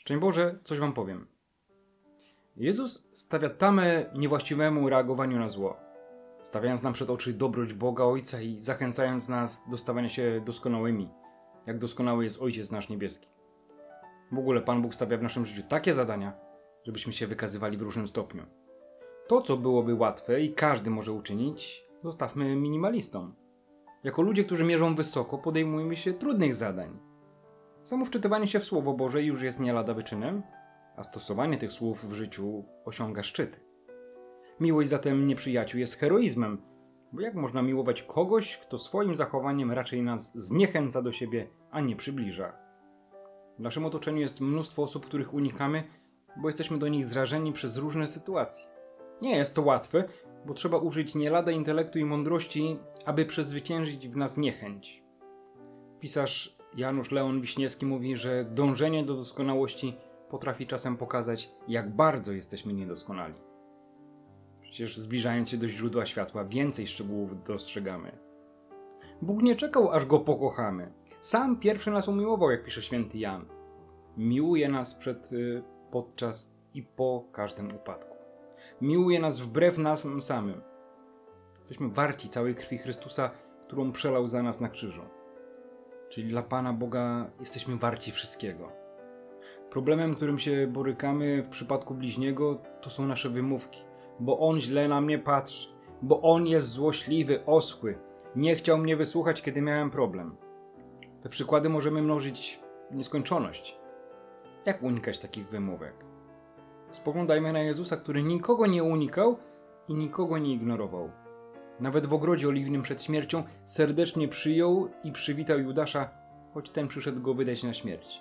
Szczęść Boże, coś wam powiem. Jezus stawia tamę niewłaściwemu reagowaniu na zło, stawiając nam przed oczy dobroć Boga Ojca i zachęcając nas do stawania się doskonałymi, jak doskonały jest Ojciec nasz niebieski. W ogóle Pan Bóg stawia w naszym życiu takie zadania, żebyśmy się wykazywali w różnym stopniu. To, co byłoby łatwe i każdy może uczynić, zostawmy minimalistom. Jako ludzie, którzy mierzą wysoko, podejmujmy się trudnych zadań. Samo wczytywanie się w Słowo Boże już jest nie lada wyczynem, a stosowanie tych słów w życiu osiąga szczyty. Miłość zatem nieprzyjaciół jest heroizmem, bo jak można miłować kogoś, kto swoim zachowaniem raczej nas zniechęca do siebie, a nie przybliża? W naszym otoczeniu jest mnóstwo osób, których unikamy, bo jesteśmy do nich zrażeni przez różne sytuacje. Nie jest to łatwe, bo trzeba użyć nie lada intelektu i mądrości, aby przezwyciężyć w nas niechęć. Pisarz Janusz Leon Wiśniewski mówi, że dążenie do doskonałości potrafi czasem pokazać, jak bardzo jesteśmy niedoskonali. Przecież zbliżając się do źródła światła, więcej szczegółów dostrzegamy. Bóg nie czekał, aż Go pokochamy. Sam pierwszy nas umiłował, jak pisze święty Jan. Miłuje nas podczas i po każdym upadku. Miłuje nas wbrew nas samym. Jesteśmy warci całej krwi Chrystusa, którą przelał za nas na krzyżu. Czyli dla Pana Boga jesteśmy warci wszystkiego. Problemem, którym się borykamy w przypadku bliźniego, to są nasze wymówki. Bo on źle na mnie patrzy, bo on jest złośliwy, oschły, nie chciał mnie wysłuchać, kiedy miałem problem. Te przykłady możemy mnożyć w nieskończoność. Jak unikać takich wymówek? Spoglądajmy na Jezusa, który nikogo nie unikał i nikogo nie ignorował. Nawet w ogrodzie oliwnym przed śmiercią serdecznie przyjął i przywitał Judasza, choć ten przyszedł go wydać na śmierć.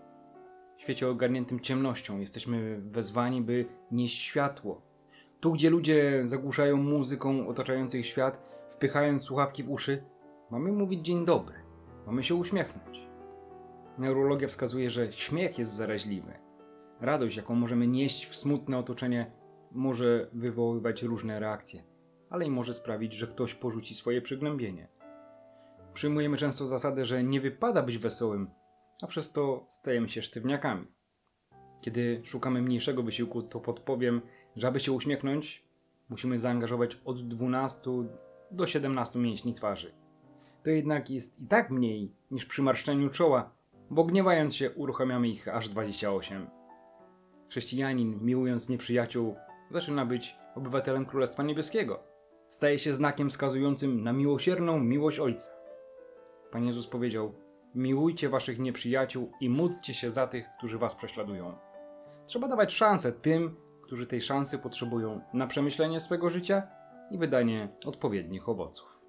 W świecie ogarniętym ciemnością jesteśmy wezwani, by nieść światło. Tu, gdzie ludzie zagłuszają muzyką otaczających świat, wpychając słuchawki w uszy, mamy mówić dzień dobry, mamy się uśmiechnąć. Neurologia wskazuje, że śmiech jest zaraźliwy. Radość, jaką możemy nieść w smutne otoczenie, może wywoływać różne reakcje, ale i może sprawić, że ktoś porzuci swoje przygnębienie. Przyjmujemy często zasadę, że nie wypada być wesołym, a przez to stajemy się sztywniakami. Kiedy szukamy mniejszego wysiłku, to podpowiem, że aby się uśmiechnąć, musimy zaangażować od 12 do 17 mięśni twarzy. To jednak jest i tak mniej niż przy marszczeniu czoła, bo gniewając się uruchamiamy ich aż 28. Chrześcijanin, miłując nieprzyjaciół, zaczyna być obywatelem Królestwa Niebieskiego. Staje się znakiem wskazującym na miłosierną miłość Ojca. Pan Jezus powiedział: miłujcie waszych nieprzyjaciół i módlcie się za tych, którzy was prześladują. Trzeba dawać szansę tym, którzy tej szansy potrzebują na przemyślenie swego życia i wydanie odpowiednich owoców.